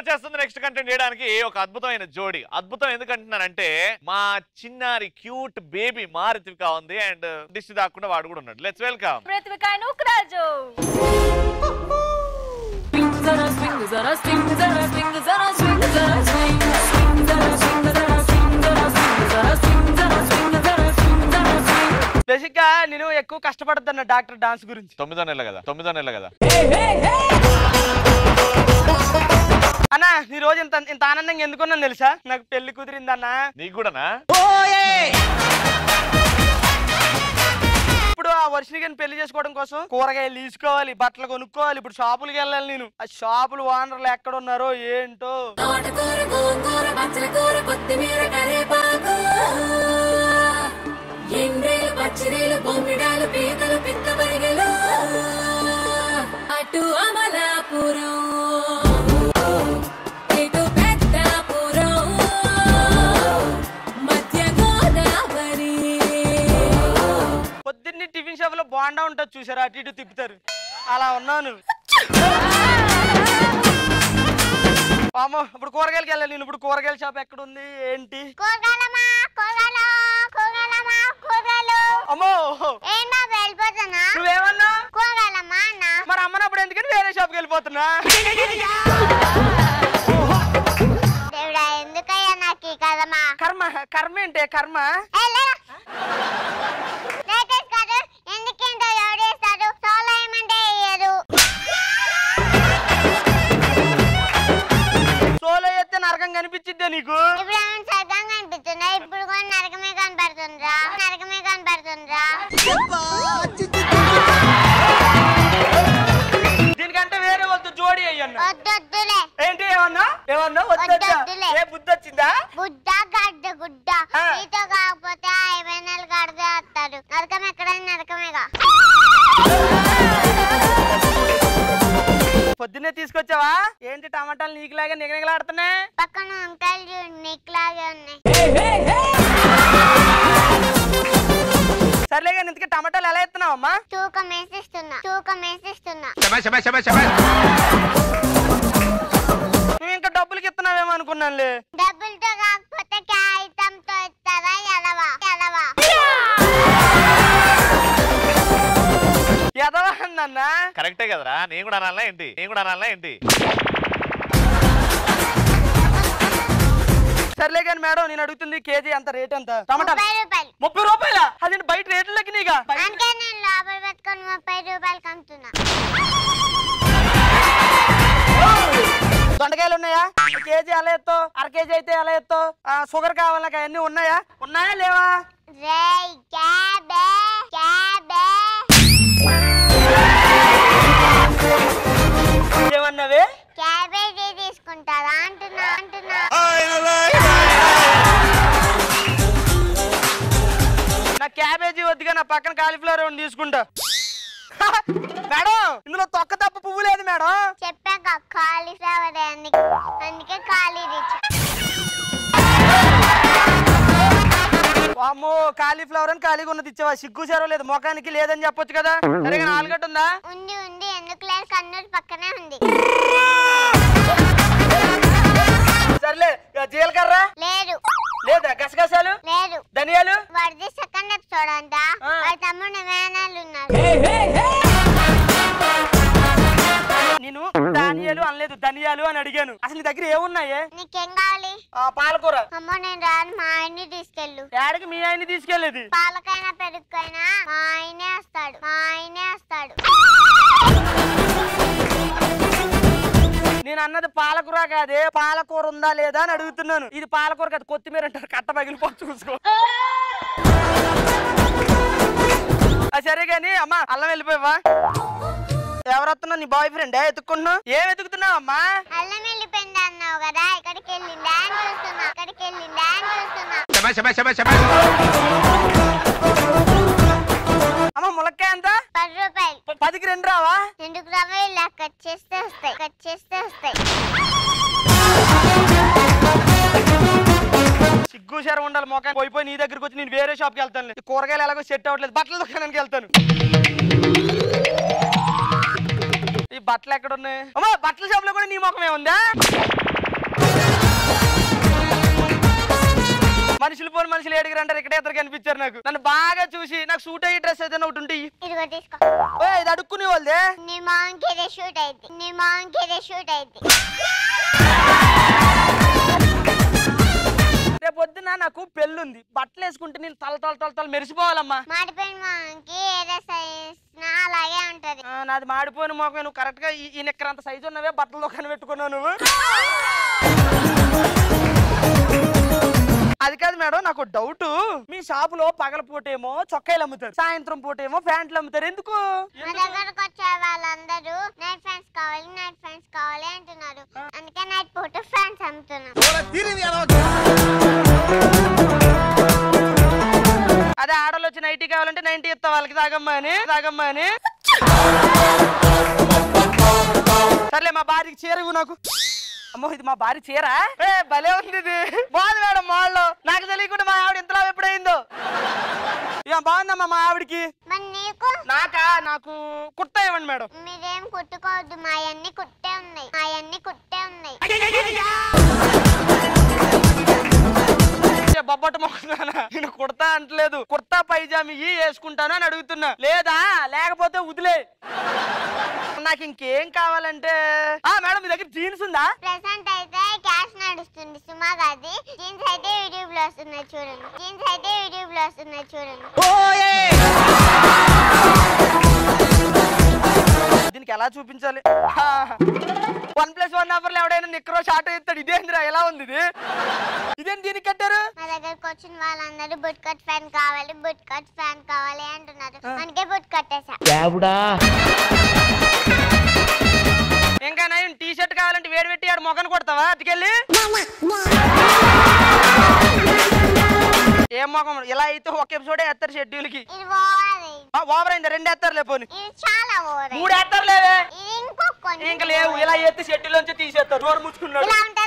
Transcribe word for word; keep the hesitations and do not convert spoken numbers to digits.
వచ్చేస్తుంది next content చేయడానికి ఒక అద్భుతమైన జోడి. అద్భుతం ఎందుకంటున్నానంటే మా చిన్నారి క్యూట్ బేబీ మా రిత్విక ఉంది అండ్ డిష్ దాకుండా వాడు కూడా ఉన్నాడు. Let's welcome Rithvika Nookaraju. Basic గా నేను ఎక్కువ కష్టపడుతున్నా డాక్టర్ డాన్స్ గురించి. తొమ్మిదో నెల కదా తొమ్మిదో నెల కదా అన్నా ఈ రోజు ఇంత ఇంత ఆనందంగా ఎందుకున్నా తెలుసా? నాకు పెళ్లి కుదిరిందన్నా. నీకు కూడానా? ఇప్పుడు ఆ వర్షిని పెళ్లి చేసుకోవడం కోసం కూరగాయలు తీసుకోవాలి, బట్టలు కొనుక్కోవాలి. ఇప్పుడు షాపులకి వెళ్ళాలి నేను. ఆ షాపులు ఓనర్లు ఎక్కడ ఉన్నారో ఏంటో. అటు అమలాపురం పొద్దున్నే టిఫిన్ షాప్ లో బాండా ఉంటుంది చూసారా, అటు ఇటు తిప్పుతారు. అలా ఉన్నాను. అమ్మో ఇప్పుడు కూరగాయలకి వెళ్ళాలి నేను. ఇప్పుడు కూరగాయల షాప్ ఎక్కడ ఉంది ఏంటి? అమ్మో నువ్వేమన్నా? మరి అమ్మనప్పుడు ఎందుకని వేరే షాప్కి వెళ్ళిపోతున్నా? కర్మ కర్మ ఏంటే కర్మ? సోలో ఎత్తే నరకం కనిపించిద్దే నీకు? ఇప్పుడు నరకమే కనపడుతుందిరా, నరకమే కనపడుతుందిరా. దీనికంటే వేరే వద్దు జోడి అయ్యన్న. వద్దొద్దులే. ఏంటి ఏమన్నా ఏమన్నా వద్దొద్దులే. ఏ బుద్ధి వచ్చిందా? బుద్ధ గడ్డ గుడ్డ నీతో కాకపోతే ఐదు నెలలు గడ్డ వస్తాడు. నరకం ఎక్కడైనా నరకమేగా. పొద్దున్నే తీసుకొచ్చావా ఏంటి? టమాటాలు నీకులాగా నిగనిగలాడుతున్నాయి. పక్కన వంకాయలు చూడు నీకులాగే ఉన్నాయి. సర్లేగా ఇంతకీ టమాటాలు ఎలా ఎత్తున్నావు అమ్మా? తూకం వేసిస్తున్నా, తూకం వేసిస్తున్నా. నువ్వు ఇంకా డబ్బులకి ఇస్తున్నావేమో అనుకున్నానులే. డబ్బులతో కాకపోతే కాగితంతో ఇస్తారా? ఎలవా ఎలవా ఎదవా అన్నా? కరెక్టే కదరా? నేను కూడా అనాలా ఏంటి? నేను కూడా అనాలా ఏంటి? సర్లే కానీ మేడం నేను అడుగుతుంది కేజీ అంత రేట్ ఎంత? టమాటా ముప్పై రూపాయలు. ముప్పై రూపాయల? అది బయట రేట్లకి నీగా. అందుకే నేను లోపల పెట్టుకొని ముప్పై రూపాయలకి అమ్ముతున్నా. దొండకాయలు ఉన్నాయా? కేజీ ఎలా ఎత్తావు? అర కేజీ అయితే ఎలా ఎత్తావు? షుగర్ కావాలా? అవన్నీ ఉన్నాయా? ఉన్నాయా లేవా? రేయ్ క్యాబే క్యాబే. ఏమన్నావే? క్యాబేజీ తీసుకుంటారా అంటున్నా అంటున్నా. నా క్యాబేజీ వద్దుగా నా పక్కన కాలీఫ్లవర్ ఏమన్నా తీసుకుంటా. మేడం ఇందులో తొక్క తప్ప పువ్వు లేదు మేడం. చెప్పాక కాలీఫ్లవర్ అందుకే ఖాళీ తెచ్చు. అమ్మో కాలీఫ్లవర్ అని ఖాళీగా ఉన్నది ఇచ్చావా? సిగ్గు సేరో లేదు ముఖానికి లేదని చెప్పొచ్చు కదా. సరిగా ఆలుగడ్డ ఉందా? ఉంది ఉంది. ఎందుకు లేదు? కన్నూరు పక్కనే ఉంది. సర్లే జీలకర్ర లేదు. లేదా? గసగసాలు లేదు. ధనియాలు? వాడిది సెకండ్ ఎపిసోడ్ అంట. వాడి తమ్ముడు మేనాలు ఉన్నారు. నేను ధనియాలు అనలేదు ధనియాలు అని అడిగాను. అసలు నీ దగ్గర ఏమున్నాయే? నీకేం కావాలి? పాలకూర. అమ్మో నేను రాను. మా ఆయన్ని తీసుకెళ్ళు. ఏడికి మీ ఆయన్ని తీసుకెళ్లేది? పాలకైనా పెరుగుకైనా మా ఆయనే వస్తాడు. మా ఆయనే వస్తాడు. నేను అన్నది పాలకూర కాదే, పాలకూర ఉందా లేదా అని అడుగుతున్నాను. ఇది పాలకూర కాదు కొత్తిమీర అంటారు. కట్ట పగిలిపోతు చూసుకో. సరే గాని అమ్మా అల్లం వెళ్ళిపోయావా? ఎవరు వస్తున్నావు? నీ బాయ్ ఫ్రెండ్ ఎత్తుకుంటున్నావు? ఏం ఎత్తుకుతున్నావు అమ్మా? అల్లం వెళ్ళిపోయింది అన్నావు కదా, ఇక్కడికి వెళ్ళిందా అని చూస్తున్నా. ఇక్కడికి వెళ్ళిందా అని చూస్తున్నా. అమ్మ ములక్కాయ ఎంత? పది రూపాయలు. పదికి రెండు రావా? ఎందుకు రావా? ఇలా కట్ చేస్తే వస్తాయి, కట్ చేస్తే వస్తాయి. సిగ్గు శరం ఉండాలి మొఖానికి. పోయిపోయి నీ దగ్గరికి వచ్చి నేను వేరే షాప్కి వెళ్తాను. కూరగాయలు ఎలాగో సెట్ అవ్వట్లేదు, బట్టల దుకాణానికి వెళ్తాను. ఈ బట్టలు ఎక్కడ ఉన్నాయి? అమ్మా బట్టల షాప్ లో కూడా నీ ముఖమే ఉందా? మనుషులు పోని మనుషులు ఏడుగురు అంటారు, ఇక్కడ ఇద్దరు కనిపించారు నాకు. నన్ను బాగా చూసి నాకు సూట్ అయ్యే డ్రెస్ ఏదైనా ఒకటి ఉంటాయి. ఇది అడుక్కునే వాళ్ళదే. నీ మాంకి ఇదే షూట్ అయితే నీ మాంకి ఇదే షూట్ అయితే రేపు పొద్దున నాకు పెళ్ళుంది, బట్టలు వేసుకుంటే నేను తల తల తల తల మెరిసిపోవాలమ్మా. మాడిపోయిన మాంకి ఏదో సైజ్ అలాగే ఉంటది. నాది మాడిపోయిన మొఖమే. నువ్వు కరెక్ట్ గా ఈ నెక్కర్ అంత సైజు ఉన్నవే బట్టలు కనిపెట్టుకున్నావు నువ్వు. అది కాదు మేడం, నాకు డౌట్. మీ షాపులో పగల పూటేమో చొక్కాయిలు అమ్ముతారు, సాయంత్రం పూటేమో ప్యాంట్లు అమ్ముతారు, ఎందుకు? మా దగ్గరకు వచ్చే వాళ్ళందరూ నైట్ ఫ్యాన్స్ కావాలి నైట్ ఫ్యాన్స్ కావాలి అంటున్నారు, అందుకే నైట్ పూట ఫ్యాన్స్ అమ్ముతున్నాం. అదే ఆడలు వచ్చి నైటీ కావాలంటే నైన్టీ ఇస్తా వాళ్ళకి, తాగమ్మా అని తాగమ్మా అని. సర్లే మా భార్యకి చీరవు నాకు. అమ్మో ఇది మా భార్య చీర, ఏ భలే ఉంది ఇది. బాగుంది మేడం మాల్లో, నాకు తెలియకుండా మా ఆవిడ ఇంతలా ఎప్పుడైందో. ఇక బాగుందమ్మా మా ఆవిడికి. నీకు నాకా? నాకు కుర్తా ఇవ్వండి మేడం. మీరేం కుట్టుకోవద్దు, మా అన్ని కుట్టే ఉన్నాయి మా అన్ని కుట్టే ఉన్నాయి. బొబ్బట్టు మొక్కున్నానా? నేను కుర్తా అంటలేదు, కుర్తా పైజామి వేసుకుంటాను అని అడుగుతున్నా. లేదా లేకపోతే వదిలే. నాకు ఇంకేం కావాలంటే ఆ మేడం మీ దగ్గర జీన్స్ ఉందా? ప్రెసెంట్ అయితే క్యాష్ నడుస్తుంది సుమా గాది. జీన్స్ అయితే యూట్యూబ్ లో వస్తున్నాయి చూడండి, జీన్స్ అయితే యూట్యూబ్ లో వస్తున్నాయి చూడండి. దీనికి ఎలా చూపించాలి? వన్ ప్లస్ వన్ ఆఫర్లు ఎవడైనా నిక్కరో షార్ట్ ఇస్తాడు. ఇదేంద్రా ఎలా ఉంది ఇది? ఇదేం దీనికి కట్టారు? మా దగ్గరకు వచ్చిన వాళ్ళందరూ బుట్ కట్ ఫ్యాన్ కావాలి బుట్ కట్ ఫ్యాన్ కావాలి అంటున్నారు, అందుకే బుట్ కట్టేసా. ఇంకా నేను టీ షర్ట్ కావాలంటే వేడి పెట్టి ఆడు మొఖాన్ని కొడతావా అటుకెళ్ళి? ఏం మొఖం ఇలా అయితే ఒక ఎపిసోడే ఎత్తారు షెడ్యూల్ కి. ఓవర్ అయింది, రెండు ఎత్తారు లేపోని. మూడు ఎత్తారు లేవే, ఇంకా లేవు. ఇలా ఎత్తి షెడ్యూల్ నుంచి తీసేస్తారు. డోర్ ముచ్చుకున్నాడు.